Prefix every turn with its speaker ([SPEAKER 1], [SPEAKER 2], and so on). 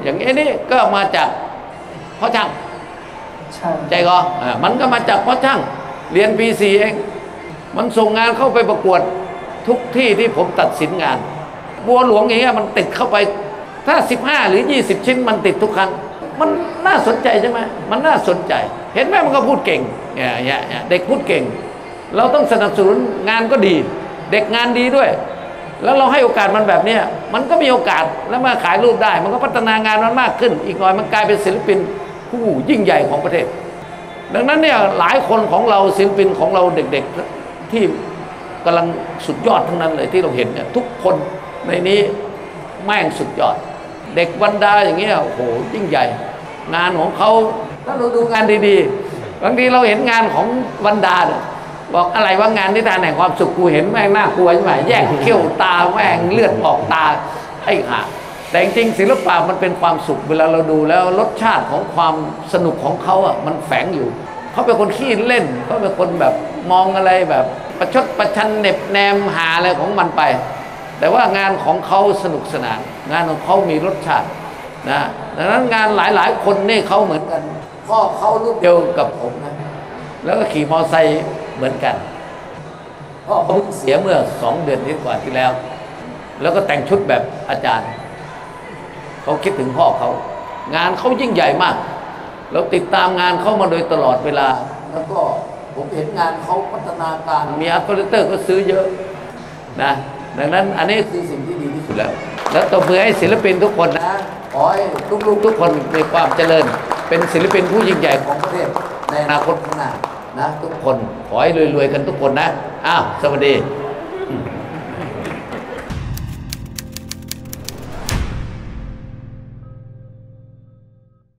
[SPEAKER 1] อย่างนี้ก็มาจากพ่อช่างใจก็มันก็มาจากพ่อช่างเรียนปี4เองมันส่งงานเข้าไปประกวดทุกที่ที่ผมตัดสินงานบัวหลวงอย่างเงี้ยมันติดเข้าไปถ้า15หรือ20ชิ้นมันติดทุกครั้งมันน่าสนใจใช่ไหมมันน่าสนใจเห็นไหมมันก็พูดเก่งเนี่ยเด็กพูดเก่งเราต้องสนับสนุนงานก็ดีเด็กงานดีด้วยแล้วเราให้โอกาสมันแบบนี้มันก็มีโอกาสแล้วมาขายรูปได้มันก็พัฒนางานมันมากขึ้นอีกหน่อยมันกลายเป็นศิลปินผู้ยิ่งใหญ่ของประเทศดังนั้นเนี่ยหลายคนของเราศิลปินของเราเด็กๆที่กำลังสุดยอดทั้งนั้นเลยที่เราเห็นเนี่ยทุกคนในนี้แม่งสุดยอดเด็กวันดาอย่างเงี้ยโอ้โหยิ่งใหญ่งานของเขาถ้าเราดูงานดีๆบางทีเราเห็นงานของวันดาเนี่ยบอกอะไรว่างานนิทานแห่งความสุขกูเห็นแม่งน่ากลัวใช่ไหมแยกเขี้ยวตาแม่งเลือดออกตาไอ้ห่าแต่จริงศิลปะมันเป็นความสุขเวลาเราดูแล้วรสชาติของความสนุกของเขาอ่ะมันแฝงอยู่เขาเป็นคนขี้เล่นเขาเป็นคนแบบมองอะไรแบบประชดประชันเน็บแนมหาอะไรของมันไปแต่ว่างานของเขาสนุกสนานงานของเขามีรสชาตินะดังนั้นงานหลายๆคนนี่เขาเหมือนกันพ่อเขารูปเดียวกับผมนะแล้วก็ขี่มอไซค์เหมือนกันพ่อเขาเสียเมื่อ2 เดือนกว่าที่แล้วแล้วก็แต่งชุดแบบอาจารย์เขาคิดถึงพ่อเขางานเขายิ่งใหญ่มากเราติดตามงานเขามาโดยตลอดเวลาแล้วก็ผมเห็นงานเขาพัฒนาการมีอาร์ตคอลเลกเตอร์ก็ซื้อเยอะนะดังนั้นอันนี้คือสิ่งที่ดีที่สุดแล้วตบมือให้ศิลปินทุกคนนะขอให้ลูกๆทุกคนมีความเจริญเป็นศิลปินผู้ยิ่งใหญ่ของประเทศในอนาคตข้างหน้านะทุกคนขอให้รวยๆกันทุกคนนะอ้าวสวัสดี